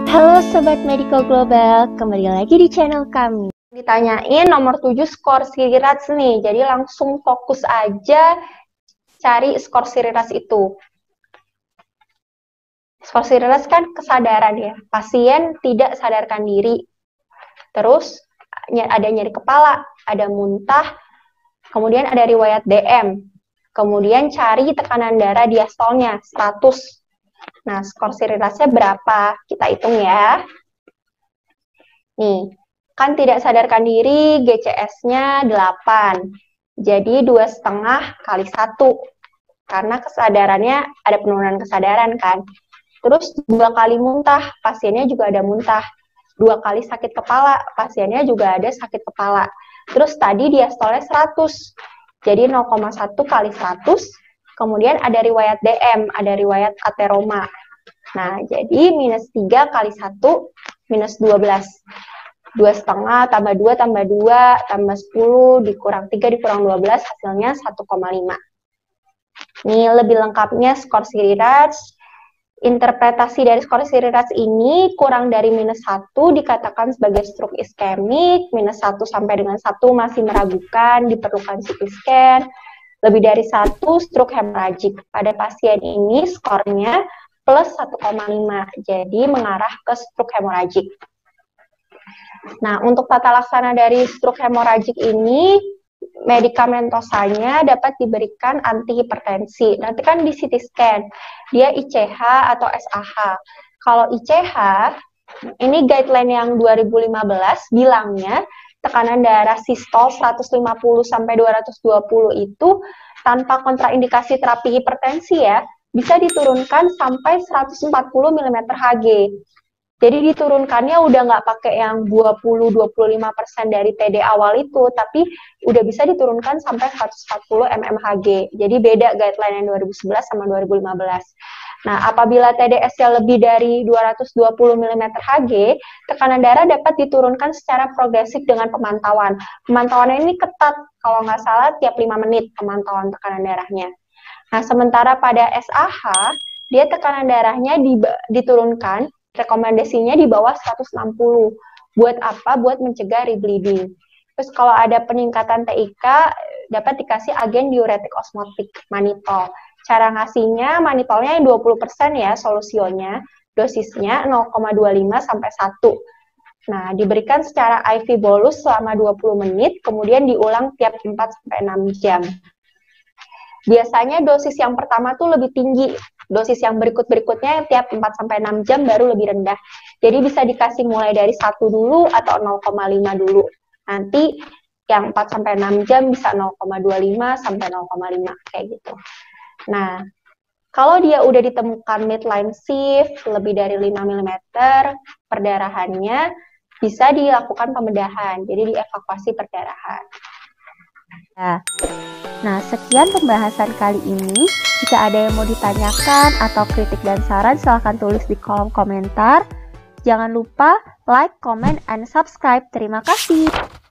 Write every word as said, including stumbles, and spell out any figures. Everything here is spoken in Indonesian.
Halo Sobat Medico Global, kembali lagi di channel kami. Ditanyain nomor tujuh skor Sirirac nih, jadi langsung fokus aja cari skor Sirirac itu. Skor Sirirac kan kesadaran ya, pasien tidak sadarkan diri. Terus ada nyeri kepala, ada muntah, kemudian ada riwayat D M. Kemudian cari tekanan darah diastolnya seratus. Nah, skor Siriracnya berapa? Kita hitung ya. Nih, kan tidak sadarkan diri, G C S-nya delapan. Jadi dua koma lima kali satu. Karena kesadarannya ada penurunan kesadaran kan. Terus dua kali muntah, pasiennya juga ada muntah. Dua kali sakit kepala, pasiennya juga ada sakit kepala. Terus tadi diastolnya seratus. Jadi nol koma satu kali seratus. Kemudian ada riwayat D M, ada riwayat ateroma. Nah, jadi minus tiga kali satu, minus dua belas. dua koma lima tambah dua tambah dua tambah sepuluh dikurang tiga dikurang dua belas, hasilnya satu koma lima. Ini lebih lengkapnya skor Sirirac. Interpretasi dari skor Sirirac ini kurang dari minus satu dikatakan sebagai stroke iskemik, minus satu sampai dengan satu masih meragukan, diperlukan C T scan. Lebih dari satu stroke hemoragik. Pada pasien ini skornya plus satu koma lima, jadi mengarah ke stroke hemoragik. Nah, untuk tata laksana dari stroke hemoragik ini, medikamentosanya dapat diberikan antihipertensi. Nanti kan di C T scan, dia I C H atau S A H. Kalau I C H, ini guideline yang dua ribu lima belas bilangnya, tekanan darah sistol seratus lima puluh sampai dua ratus dua puluh itu tanpa kontraindikasi terapi hipertensi ya, bisa diturunkan sampai seratus empat puluh milimeter Hg. Jadi diturunkannya udah nggak pakai yang dua puluh sampai dua puluh lima persen dari T D awal itu, tapi udah bisa diturunkan sampai seratus empat puluh milimeter Hg. Jadi beda guideline yang dua ribu sebelas sama dua ribu lima belas. Nah, apabila T D S-nya lebih dari dua ratus dua puluh milimeter Hg, tekanan darah dapat diturunkan secara progresif dengan pemantauan. Pemantauannya ini ketat, kalau nggak salah tiap lima menit pemantauan tekanan darahnya. Nah, sementara pada S A H, dia tekanan darahnya diturunkan, rekomendasinya di bawah seratus enam puluh. Buat apa? Buat mencegah rebleeding. Terus kalau ada peningkatan T I K, dapat dikasih agen diuretik osmotik, manitol. Cara ngasihnya, manitolnya yang dua puluh persen ya solusionya, dosisnya nol koma dua lima sampai satu. Nah, diberikan secara I V bolus selama dua puluh menit, kemudian diulang tiap empat sampai enam jam. Biasanya dosis yang pertama tuh lebih tinggi, dosis yang berikut-berikutnya tiap empat sampai enam jam baru lebih rendah. Jadi bisa dikasih mulai dari satu dulu atau nol koma lima dulu. Nanti yang empat sampai enam jam bisa nol koma dua lima sampai nol koma lima kayak gitu. Nah, kalau dia udah ditemukan midline shift lebih dari lima milimeter perdarahannya, bisa dilakukan pembedahan, jadi dievakuasi perdarahan. Nah, nah, sekian pembahasan kali ini. Jika ada yang mau ditanyakan atau kritik dan saran, silahkan tulis di kolom komentar. Jangan lupa like, comment, and subscribe. Terima kasih.